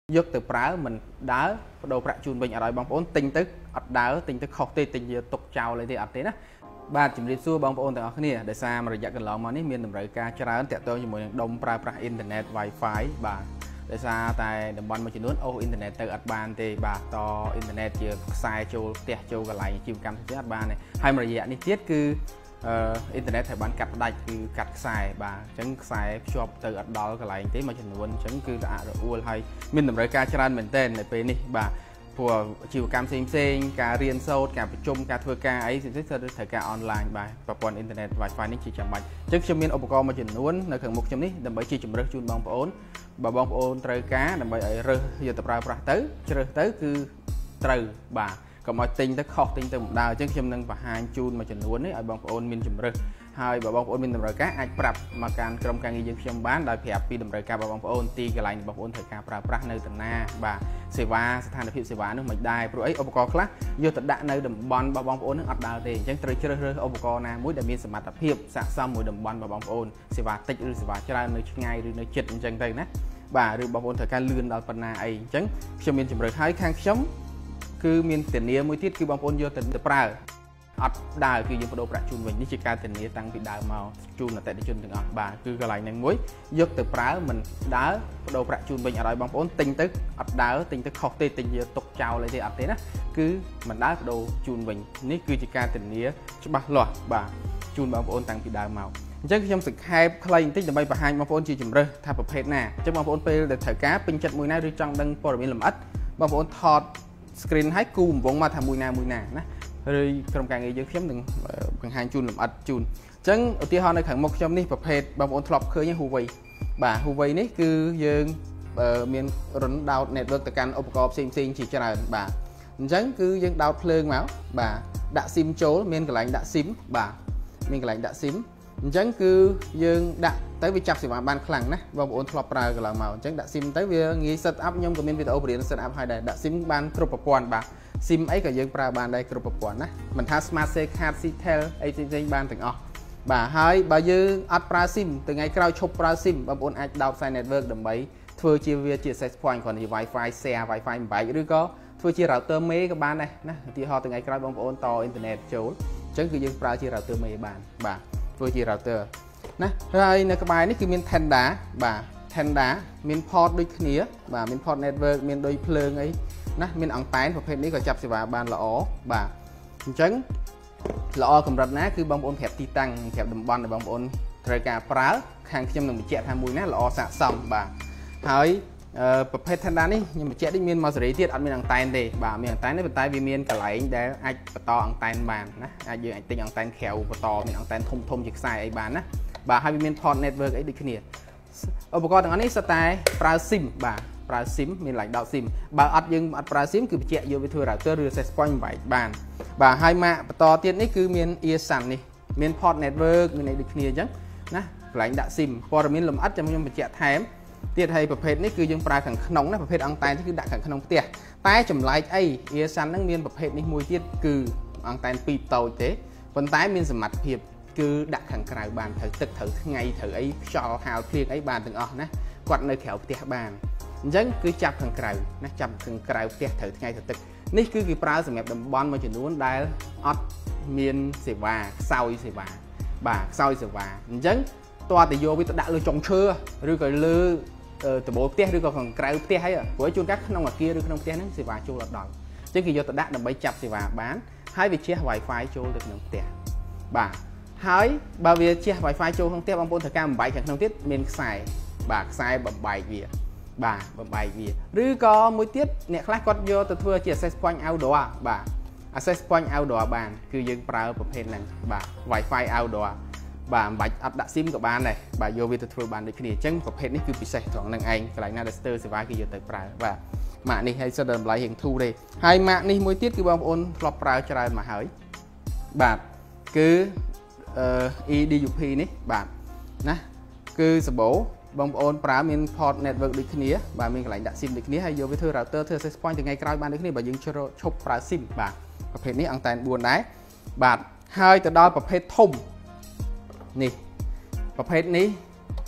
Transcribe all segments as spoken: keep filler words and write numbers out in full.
យកទៅប្រើមិនដើរបដូរប្រាក់ជូនវិញអត់ឲ្យបងប្អូនទិញទៅអត់ដើរទិញទៅខុសទេទិញយកទុកចោលអីទេអត់ទេណាបាទជំរាបសួរបងប្អូនទាំងអស់គ្នាដោយសាររយៈកន្លងមកនេះមានតម្រូវការច្រើនតាក់ទងជាមួយនឹងដុំប្រើប្រាស់អ៊ីនធឺណិត Wi-Fi បាទដោយសារតែតំបន់មួយចំនួនអូសអ៊ីនធឺណិតទៅអត់បានទេបាទតអ៊ីនធឺណិតជាខ្សែចូលផ្ទះចូលកន្លែងអាជីវកម្មផ្សេងអត់បានទេហើយមួយរយៈនេះទៀតគឺអឺអ៊ីនធឺណិតត្រូវបានកាត់ផ្ដាច់គឺកាត់ខ្សែបាទអញ្ចឹងខ្សែភ្ជាប់ទៅអត់ដល់កន្លែងទេមួយចំនួនអញ្ចឹងគឺរអាក់រអួលហើយមានតម្រូវការច្រើនមែនទែននៅពេលនេះបាទព្រោះអាជីវកម្មផ្សេងផ្សេងការរៀនសូត្រការប្រជុំការធ្វើការអីផ្សេងផ្សេងត្រូវការអនឡាញបាទប្រព័ន្ធអ៊ីនធឺណិត Wi-Fi នេះជាចាំបាច់អញ្ចឹងខ្ញុំមានឧបករណ៍មួយចំនួននៅខាងមុខខ្ញុំនេះដើម្បីជាជំរើសជូនបងប្អូនបើបងប្អូនត្រូវការដើម្បីឲ្យរើសយកទៅប្រើប្រាស់ទៅជ្រើសទៅគឺត្រូវបាទកុំឲ្យទិញទៅខុសទិញទៅមិនដើរអញ្ចឹងខ្ញុំនឹងបង្ហាញជូនមួយចំនួននេះឲ្យបងប្អូនមានជំរើសហើយបើបងប្អូនមានតម្រូវការអាចប្រាប់មកកាន់ក្រុមការងារយើងខ្ញុំបានដោយប្រាប់ពីតម្រូវការរបស់បងប្អូនទីកន្លែងបងប្អូនត្រូវការប្រើប្រាស់នៅតាណាបាទសេវាស្ថានភាពសេវានោះមិនដែរព្រោះអីឧបករណ៍ខ្លះយកទៅដាក់នៅតំបន់របស់បងប្អូននឹងអត់ដើរទេអញ្ចឹងត្រូវជ្រើសរើសឧបករណ៍ណាមួយដែលមានសមត្ថភាពស័ក្តិសមមួយតំបន់របស់បងប្អូនសេវាតិចឬសេវាច្រើននៅឆ្ងាយឬនៅជិតអញ្ចឹងទៅណាបាទឬបងប្អូនត្រូវការលឿនដល់ប៉ុណ្ណាអីអញ្ចឹងខ្ញុំមានជំរើសឲ្យខាងខ្ញុំគឺមានធានាមួយទៀតគឺបងប្អូនយកទៅប្រើអត់ដើរគឺយើងបដូរប្រាក់ជូនវិញនេះជាការធានាតាំងពីដើមមកជូនអតិថិជនទាំងអស់បាទគឺកន្លែងហ្នឹងមួយយកទៅប្រើមិនដើរបដូរប្រាក់ជូនវិញអត់ឲ្យបងប្អូនទិញទៅអត់ដើរទិញទៅខុសទេទិញយកទុកចោលអីទេអត់ទេណាគឺមិនដើរបដូរជូនវិញនេះគឺជាការធានាច្បាស់លាស់បាទជូនបងប្អូនតាំងពីដើមមកអញ្ចឹងខ្ញុំសង្ខេបខ្លីបន្តិចដើម្បីបង្ហាញបងប្អូនជាជំរើសថាប្រភេទណាអញ្ចឹងបងប្អូនពេលដែលត្រូវការពេញចិត្តមួយណាឬចង់ដឹងព័ត៌មានលម្អិតបងប្អូនថត screen ឲ្យគូរង្វង់មកថាមួយណាមួយណាណាឬក្រុមការងារយើងខ្ញុំនឹងបង្ហាញជូនលម្អិតជូនអញ្ចឹងឧទាហរណ៍នៅខាងមុខខ្ញុំនេះប្រភេទបងប្អូនធ្លាប់ឃើញ Huawei បាទ Huawei នេះគឺយើងមានរុនដោត network ទៅកាន់ឧបករណ៍ផ្សេងផ្សេងជាច្រើនបាទអញ្ចឹងគឺយើងដោតភ្លើងមកបាទដាក់ SIM ចូលមានកន្លែងដាក់ SIM បាទមានកន្លែងដាក់ SIM អញ្ចឹងគឺយើងដាក់ទៅវាចាប់សេវាបានខ្លាំងណាស់បងប្អូនធ្លាប់ប្រើកន្លងមកអញ្ចឹងដាក់ SIM ទៅវាងាយ set up ខ្ញុំក៏មានវីដេអូបរៀន set up ឲ្យដែរដាក់ SIM បានគ្រប់ប្រព័ន្ធបាទ SIM អីក៏យើងប្រើបានដែរគ្រប់ប្រព័ន្ធណាមិនថា Smart SIM card Citel អីផ្សេងៗបានទាំងអស់បាទហើយបើយើងអត់ប្រើ SIM ថ្ងៃក្រោយឈប់ប្រើ SIM បងប្អូនអាចដោតខ្សែ network ដើម្បីធ្វើជាវាជា access point គ្រាន់តែ Wi-Fi share Wi-Fi បំបែកឬក៏ធ្វើជា router មេក៏បានដែរណាឧទាហរណ៍ថ្ងៃក្រោយបងប្អូនតអ៊ីនធឺណិតចូលអញ្ចឹងគឺយើងប្រើជា router មេបានបាទធ្វើជា router ណាហើយនៅក្បែរនេះគឺមាន Tenda បាទ Tenda មាន port ដូចគ្នាបាទមាន port network មានដូចភ្លើងអីណាមានអង្តែនប្រភេទនេះក៏ចាប់សេវាបានល្អបាទអញ្ចឹងល្អកម្រិតណាគឺបងប្អូនប្រាប់ទីតាំងប្រាប់តំបន់ដែលបងប្អូនត្រូវការប្រើខាងខ្ញុំនឹងបញ្ជាក់ថាមួយណាល្អស័ក្តិសមបាទហើយប្រភេទ Tenda នេះខ្ញុំបញ្ជាក់នេះមានមកសេរីទៀតអត់មានអង្តែនទេបាទមានអង្តែនទេប៉ុន្តែវាមានកន្លែងដែលអាចបន្តអង្តែនបានណាអាចយើងអាចទិញអង្តែនក្រៅបន្តមានអង្តែនធំធំជាខ្សែអីបានណាបាទហើយវាមាន port network អីដូចគ្នាឧបករណ៍ទាំងអស់នេះសុទ្ធតែប្រើ SIM បាទប្រើ SIM មានកន្លែងដោត SIM បើអត់យើងអត់ប្រើ SIM គឺបញ្ជាក់យកវាធ្វើ router ឬ access point បំបែកបានបាទហើយម៉ាកបន្តទៀតនេះគឺមាន earsun នេះមាន port network មានអីដូចគ្នាអញ្ចឹងណាកន្លែងដាក់ SIM ព័ត៌មានលម្អិតចាំខ្ញុំបញ្ជាក់ថែមទៀតហើយប្រភេទនេះគឺយើងប្រើខាងក្នុងណាប្រភេទអង្តែននេះគឺដាក់ខាងក្នុងផ្ទះតែចម្លែកអី earsun ហ្នឹងមានប្រភេទនេះមួយទៀតគឺអង្តែនពីរតូចទេប៉ុន្តែមានសមត្ថភាពគឺដាក់ខាងក្រៅបានត្រូវទឹកត្រូវថ្ងៃត្រូវអីខ្យល់ហាលភ្លៀងអីបានទាំងអស់ណាគាត់នៅក្រៅផ្ទះបានអញ្ចឹងគឺចាប់ខាងក្រៅណាចាប់ខាងក្រៅផ្ទះត្រូវថ្ងៃត្រូវទឹកនេះគឺគេប្រើសម្រាប់តំបន់មួយចំនួនដែលអត់មានសេវាខ្សោយសេវាបាទខ្សោយសេវាអញ្ចឹងតើតែយកវាទៅដាក់លើចុងឈើឬក៏លើដំបូលផ្ទះឬក៏ខាងក្រៅផ្ទះហើយព្រោះជួនកាលក្នុងអាគារឬក្នុងផ្ទះហ្នឹងសេវាចូលអត់ដល់អញ្ចឹងគេយកទៅដាក់ដើម្បីចាប់សេវាបានហើយវាជះ Wi-Fi ចូលទៅក្នុងផ្ទះបាទហើយបើវាជះ Wi-Fi ចូលក្នុងផ្ទះបងប្អូនត្រូវការបំបែកខាងក្នុងទៀតមានខ្សែបាទខ្សែបំបែកវាបាទបំបែកវាឬក៏មួយទៀតអ្នកខ្លះគាត់យកទៅធ្វើជា access point outdoor បាទ access point outdoor បានគឺយើងប្រើប្រភេទហ្នឹងបាទ Wi-Fi outdoor បាទបំបាច់អត់ដាក់ SIM ក៏បានដែរបាទយកវាទៅធ្វើបានដូចគ្នាអញ្ចឹងប្រភេទនេះគឺពិសេសត្រង់ហ្នឹងឯងកន្លែងណាដែលស្ទើរសេវាគេយកទៅប្រើបាទម៉ាកនេះហើយសិតតែតម្លៃរៀងធូរទេហើយម៉ាកនេះមួយទៀតគឺបងប្អូនធ្លាប់ប្រើច្រើនមកហើយបាទគឺអឺ E D U P នេះបាទណាគឺសម្បូរបងប្អូនប្រើមាន port network ដូចគ្នាបាទមានកន្លែងដាក់ SIM ដូចគ្នាហើយយកវាធ្វើ router ធ្វើ access point ថ្ងៃក្រោយបានដូចគ្នាបើយើងឈប់ប្រើ SIM បាទប្រភេទនេះអង្តែនបួនដែរបាទហើយទៅដល់ប្រភេទធំនេះប្រភេទនេះ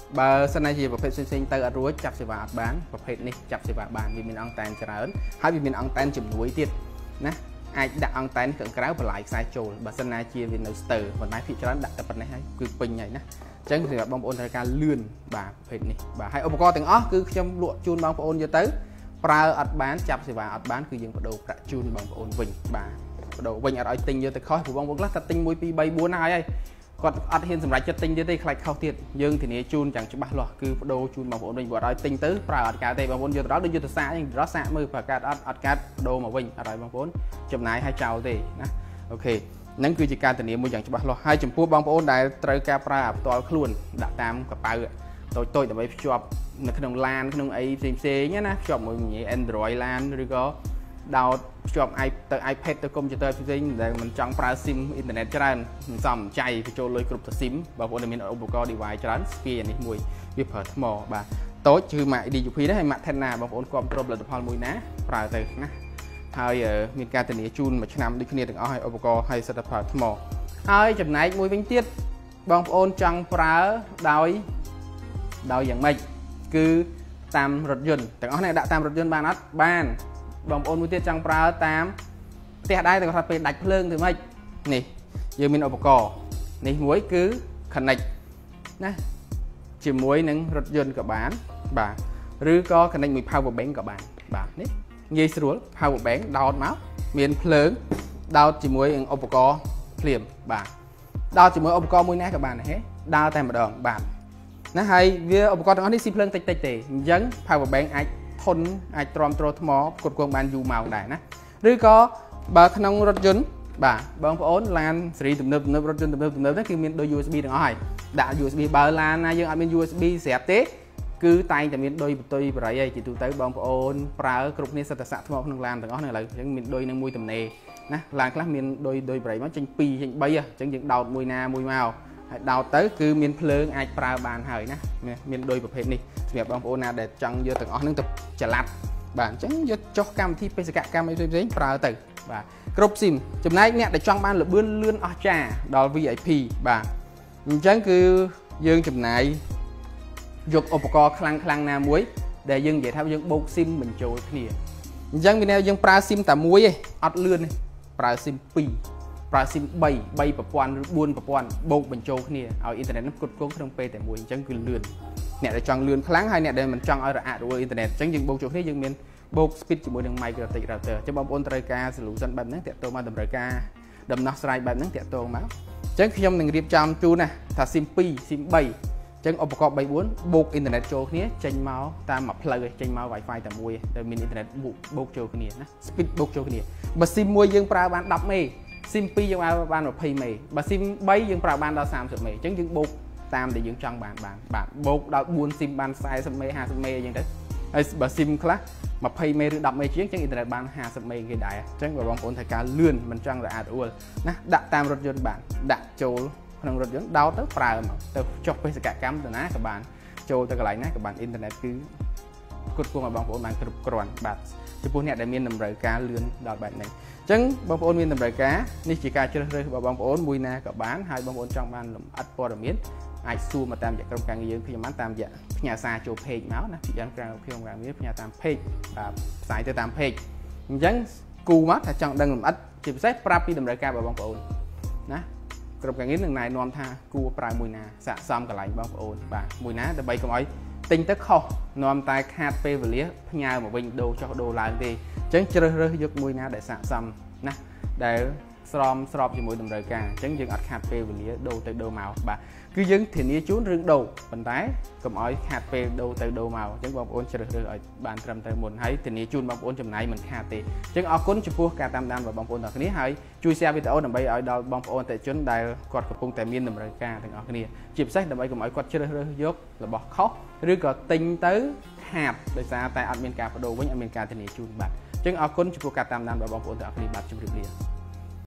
bà sân này chỉประเภท sinh tới ở ruột chặt sẽ vào bánประเภทnày chặt sẽ vào bán vì mình ăn tan chả ớn hay vì mình ăn tan chìm núi tiệt nè ai đặt ăn tan cận cáo và lại sai trộn bà sân này chia vì nó từ và máy phi cho đặt tập này hay cứ pin này nè chẳng thì bông ôn thời ca lươn bà phết này bà hay ông co từng ó cứ trong lụa chun bông ôn cho tới pra ắt bán chặt sẽ vào ắt bán cứ dừng vào đầu cả chun bông ôn vinh bà đầu vinh ở đây tinh như tới khói của bông bông lắc tinh mũi pi bay buôn ai ấy còn ăn hiện sầm lại chất tinh tới đây khai khâu thiệt dương thì này chun chẳng cho bắt lọt cứ đồ chun bông ôn vinh vào đây tinh tứ pra ắt cả đây bông ôn giờ đó đừng cho từ xa nhưng đó xa mưa và cả ắt ắt cả đồ mà vinh ở đây bông ôn chụp này hai chào thì nè okนั่นคือการตัดเนื้อมืออย่างฉบับเราให้จำพวกบางคนได้ตรายการปราบตัวคลุนดักตามกระเป๋าตัวตัวแต่ไม่ชอบในขนมลานขนมไอซีซีเนี่ยนะชอบมืออย่างแอนดรอยลานหรือก็ดาวชอบไอตัวไอแพดตัวคอมพิวเตอร์จริงแต่มันจังปราซิมอินเทอร์เน็ตจรันส่อมใจไปโจเลยกรุ๊ปตัวซิมบางคนมีอุปกรณ์ดีไวจรันสเปียนี่มวยวิเพิร์ทมอบ่าโต๊ะชื่อมาดีอยู่พีได้ให้มาแทนนาบางคนความตรงหลักพอมวยนะปราตึกนะហើយមានការធានាជូនមួយឆ្នាំដូចគ្នាទាំងអស់ហើយឧបករណ៍ហើយសិទ្ធិផលថ្មហើយចំណែកមួយវិញទៀតបងប្អូនចង់ប្រើដោយដោយយ៉ាងម៉េចគឺតាមរថយន្តទាំងអស់នេះដាក់តាមរថយន្តបានអត់បានបងប្អូនមួយទៀតចង់ប្រើតាមផ្ទះដែរតែគាត់ពេលដាច់ភ្លើងធ្វើម៉េចនេះយើងមានឧបករណ៍នេះមួយគឺ connect ណាជាមួយនឹងរថយន្តក៏បានបាទឬក៏ connect មួយ power bank ក៏បានបាទនេះងាយស្រួល power bank ដោតមកមានភ្លើងដោតជាមួយឧបករណ៍ភ្លាមបាទដោតជាមួយឧបករណ៍មួយណាក៏បានដែរដើរតែម្ដងបាទណាហើយវាឧបករណ៍ទាំងអស់នេះស៊ីភ្លើងតិចតិចទេអញ្ចឹង power bank អាចធន់អាចទ្រាំទ្រថ្មផ្គត់ផ្គង់បានយូរម៉ោងដែរណាឬក៏បើក្នុងរថយន្តបាទបងប្អូនឡានសេរីទំនើបទំនើបរថយន្តទំនើបទំនើបហ្នឹងគឺមានដូច ยู เอส บี ទាំងអស់ហើយដាក់ ยู เอส บี បើឡានណាយើងអត់មាន ยู เอส บี ស្រាប់ទេគឺតែងតែមានដូចបន្ទុយបរិយាយជាទូទៅបងប្អូនប្រើគ្រប់គ្នាសិតតែសាក់ថ្មក្នុងឡានទាំងអស់ហ្នឹងឥឡូវអញ្ចឹងមានដូចនឹងមួយតំណេណាឡានខ្លះមានដូចដូចបរិយាមកចេញពីរចេញបីអញ្ចឹងយើងដោតមួយណាមួយមកហើយដោតទៅគឺមានភ្លើងអាចប្រើបានហើយណាមានដូចប្រភេទនេះសម្រាប់បងប្អូនណាដែលចង់យកទាំងអស់ហ្នឹងទៅចល័តបាទអញ្ចឹងយកចុះកម្មវិធីបេសកកម្មអីផ្សេងៗប្រើទៅបាទគ្រប់ស៊ីមចំណែកអ្នកដែលចង់បានលបឿនលឿនអស្ចារ្យដល់ វី ไอ พี បាទអញ្ចឹងគឺយើងចំណាយយកឧបករណ៍ខ្លាំងខ្លាំងណាមួយដែលយើងនិយាយថាយើងបូកស៊ីមបញ្ចូលគ្នាអញ្ចឹងមានយើងប្រើស៊ីមតែមួយឯងអត់លឿនទេប្រើស៊ីមពីរប្រើស៊ីមបីបីប្រព័ន្ធឬបួនប្រព័ន្ធបូកបញ្ចូលគ្នាឲ្យអ៊ីនធឺណិតនឹងផ្គត់ផ្គង់ក្នុងពេលតែមួយអញ្ចឹងគឺលឿនអ្នកដែលចង់លឿនខ្លាំងហើយអ្នកដែលមិនចង់ឲ្យរអាក់រអួលអ៊ីនធឺណិតអញ្ចឹងយើងបូកចូលគ្នាយើងមានបូក speed ជាមួយនឹង microtic router អញ្ចឹងបងប្អូនត្រូវការ solution បែបហ្នឹងតាក់ទងមកតម្រូវការដំណោះស្រាយបែបហ្នឹងតាក់ទងមកអញ្ចឹងខ្ញុំនឹងរៀបចំជូនណាថាស៊ីមពីរស៊ីមបីចឹងឧបករណ៍បីបួនបូកអ៊ីនធឺណិតចូលគ្នាចេញមកតាមមួយផ្លូវចេញមក Wi-Fi តែមួយដែលមានអ៊ីនធឺណិតបូកចូលគ្នាណា speed បូកចូលគ្នាបើស៊ីមមួយយើងប្រើបានដប់មេស៊ីមពីរយើងប្រើបានยี่สิบមេបើស៊ីមបីយើងប្រើបានដល់三十មេអញ្ចឹងយើងបូកតាមដែលយើងចង់បានបានបាទបូកដល់បួនស៊ីមបានสี่สิบមេห้าสิบមេអញ្ចឹងទៅហើយបើស៊ីមខ្លះยี่สิบមេឬដប់មេជាងអញ្ចឹងអ៊ីនធឺណិតបានห้าสิบមេគេដែរអញ្ចឹងបើបងប្អូនត្រូវការលឿនមិនចង់រអាក់រអួលណាដាក់តាមរថយន្តបានដាក់ចូលក្នុងរថយន្តដោតទៅប្រើមកទៅចុះបេសកកម្មទៅណាក៏បានចូលទៅកន្លែងណាក៏បានអ៊ីនធឺណិតគឺផ្គត់ផ្គង់ឲ្យបងប្អូនបានគ្រប់គ្រាន់បាទចំពោះអ្នកដែលមានតម្រូវការលឿនដល់បែបនេះអញ្ចឹងបងប្អូនមានតម្រូវការនេះជាការជ្រើសរើសរបស់បងប្អូនមួយណាក៏បានហើយបងប្អូនចង់បានលម្អិតព័ត៌មានអាចសួរមកតាមរយៈក្រុមការងារយើងខ្ញុំបានតាមរយៈផ្ញើសារចូល page មកណាពីយ៉ាងក្រៅខ្ញុំការងារផ្ញើតាម page បាទផ្សាយទៅតាម page អញ្ចឹងគូមកថាចង់ដឹងលម្អិតជាពិសេសប្រាប់ពីតម្រូវការរបស់បងប្អូនណាក្រុមការងារនឹងណែនាំថាគួរប្រើមួយណាស័ក្តិសមកន្លែងបងប្អូនបាទមួយណាដើម្បីកុំឲ្យទិញទៅខុសនាំតែខាតពេលវេលាផ្ញើមកវិញដូរចុះដូរឡើងទេអញ្ចឹងជ្រើសរើសយកមួយណាដែលស័ក្តិសមណាដែលស្របស្របជាមួយតម្រូវការអញ្ចឹងយើងអត់ខាតពេលវេលាដូរទៅដូរមកបាទគឺយើងធានាជូនរឿងដូរប៉ុន្តែកុំឲ្យខាតពេលដូរទៅដូរមកអញ្ចឹងបងប្អូនជ្រើសរើសឲ្យបានត្រឹមត្រូវមុនហើយធានាជូនបងប្អូនចំណាយមិនខាតទេអញ្ចឹងអរគុណចំពោះការតាមដានរបស់បងប្អូនទាំងគ្នាហើយជួយ share វីដេអូដើម្បីឲ្យដល់បងប្អូនអតិថិជនដែលគាត់កំពុងតែមានតម្រូវការទាំងអស់គ្នាជាពិសេសដើម្បីកុំឲ្យគាត់ជ្រើសរើសយករបស់ខុសឬក៏ទិញទៅខាតដោយសារតែអត់មានការបដូរវិញអត់មានការធានាជូនបាទអញ្ចឹងអរគុណចំពោះការតាមដានរបស់បងប្អូនទាំងអស់គ្នាបាទជម្រាបលា